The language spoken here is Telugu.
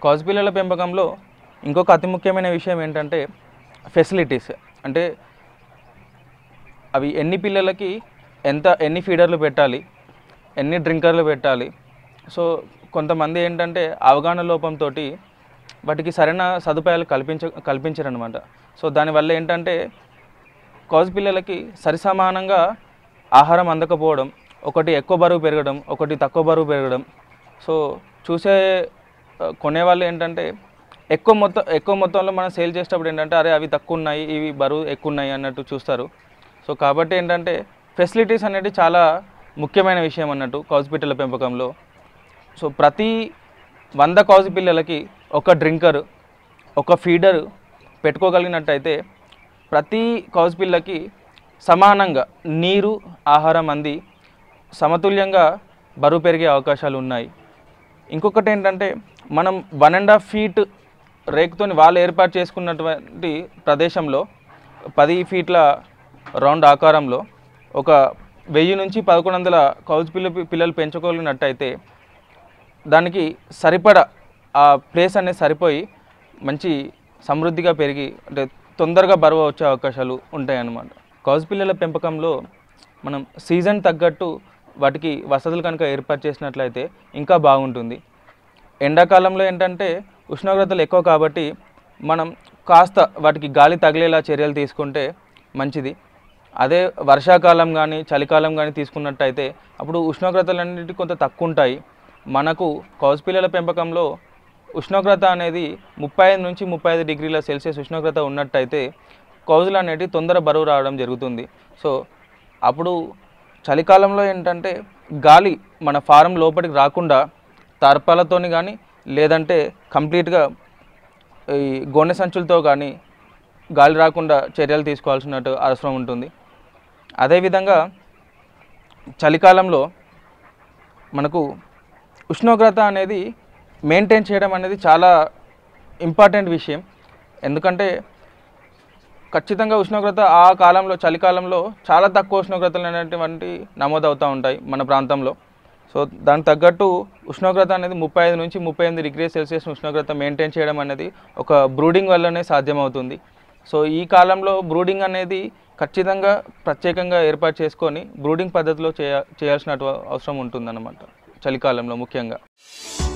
కౌజు పిల్లల పెంపకంలో ఇంకొక అతి ముఖ్యమైన విషయం ఏంటంటే ఫెసిలిటీస్. అంటే అవి ఎన్ని పిల్లలకి ఎన్ని ఫీడర్లు పెట్టాలి, ఎన్ని డ్రింకర్లు పెట్టాలి. సో కొంతమంది ఏంటంటే అవగాహన లోపంతో వాటికి సరైన సదుపాయాలు కల్పించరనమాట. సో దానివల్ల ఏంటంటే కౌజు పిల్లలకి సరిసమానంగా ఆహారం అందకపోవడం, ఒకటి ఎక్కువ బరువు పెరగడం, ఒకటి తక్కువ బరువు పెరగడం. సో కొనేవాళ్ళు ఏంటంటే ఎక్కువ మొత్తంలో మనం సేల్ చేసేటప్పుడు ఏంటంటే అరే అవి తక్కువ ఉన్నాయి, ఇవి బరువు ఎక్కువ ఉన్నాయి అన్నట్టు చూస్తారు. సో కాబట్టి ఏంటంటే ఫెసిలిటీస్ అనేది చాలా ముఖ్యమైన విషయం అన్నట్టు కౌజు పిల్లల పెంపకంలో. సో ప్రతి 100 కౌజు పిల్లలకి ఒక డ్రింకర్, ఒక ఫీడర్ పెట్టుకోగలిగినట్టయితే ప్రతి కౌజు పిల్లకి సమానంగా నీరు, ఆహారం అంది సమతుల్యంగా బరువు పెరిగే అవకాశాలు ఉన్నాయి. ఇంకొకటి ఏంటంటే మనం 1.5 ఫీట్ రేకుతోని వాళ్ళు ఏర్పాటు చేసుకున్నటువంటి ప్రదేశంలో 10 ఫీట్ల రౌండ్ ఆకారంలో ఒక 1000 నుంచి 1100 కౌజు పిల్లలు పెంచుకోగలిగినట్టయితే దానికి సరిపడా ఆ ప్లేస్ అనేది సరిపోయి మంచి సమృద్ధిగా పెరిగి అంటే తొందరగా బరువు వచ్చే అవకాశాలు ఉంటాయి అన్నమాట. కౌజు పిల్లల పెంపకంలో మనం సీజన్ తగ్గట్టు వాటికి వసతులు కనుక ఏర్పాటు చేసినట్లయితే ఇంకా బాగుంటుంది. ఎండాకాలంలో ఏంటంటే ఉష్ణోగ్రతలు ఎక్కువ కాబట్టి మనం కాస్త వాటికి గాలి తగిలేలా చర్యలు తీసుకుంటే మంచిది. అదే వర్షాకాలం కానీ చలికాలం కానీ తీసుకున్నట్టయితే అప్పుడు ఉష్ణోగ్రతలు అన్నిటి కొంత తక్కువ ఉంటాయి. మనకు కౌజు పిల్లల పెంపకంలో ఉష్ణోగ్రత అనేది 35 నుంచి 35 డిగ్రీల సెల్సియస్ ఉష్ణోగ్రత ఉన్నట్టయితే కౌజులు అనేవి తొందర బరువు రావడం జరుగుతుంది. సో అప్పుడు చలికాలంలో ఏంటంటే గాలి మన ఫారం లోపలికి రాకుండా తార్పాలతోని కానీ లేదంటే కంప్లీట్గా ఈ గోనె సంచులతో కానీ గాలి రాకుండా చర్యలు తీసుకోవాల్సిన అవసరం ఉంటుంది. అదేవిధంగా చలికాలంలో మనకు ఉష్ణోగ్రత అనేది మెయింటైన్ చేయడం అనేది చాలా ఇంపార్టెంట్ విషయం. ఎందుకంటే ఖచ్చితంగా ఉష్ణోగ్రత ఆ కాలంలో చలికాలంలో చాలా తక్కువ ఉష్ణోగ్రతలు అనేటువంటి నమోదవుతూ ఉంటాయి మన ప్రాంతంలో. సో దానికి తగ్గట్టు ఉష్ణోగ్రత అనేది 35 నుంచి 38 డిగ్రీ సెల్సియస్ ఉష్ణోగ్రత మెయింటైన్ చేయడం అనేది ఒక బ్రూడింగ్ వల్లనే సాధ్యమవుతుంది. సో ఈ కాలంలో బ్రూడింగ్ అనేది ఖచ్చితంగా ప్రత్యేకంగా ఏర్పాటు చేసుకొని బ్రూడింగ్ పద్ధతిలో చేయాల్సిన అవసరం ఉంటుందన్నమాట చలికాలంలో ముఖ్యంగా.